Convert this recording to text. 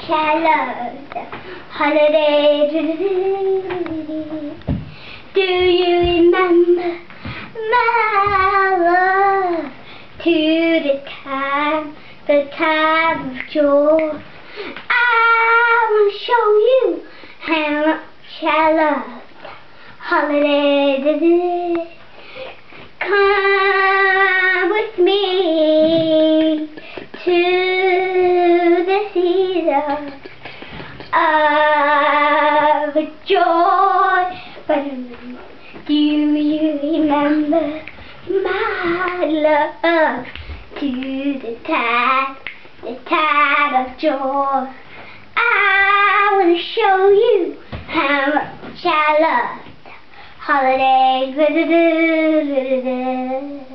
I love the holidays. Do you remember my love? To the time of joy. I will show you how much I love the holidays. Come with me to the season of joy. But do you remember my love? To the time of joy. I will show you how much I love the holidays.